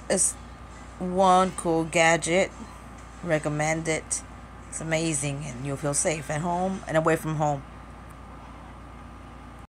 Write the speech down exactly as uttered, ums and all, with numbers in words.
is one cool gadget. Recommend it. It's amazing, and you'll feel safe at home and away from home.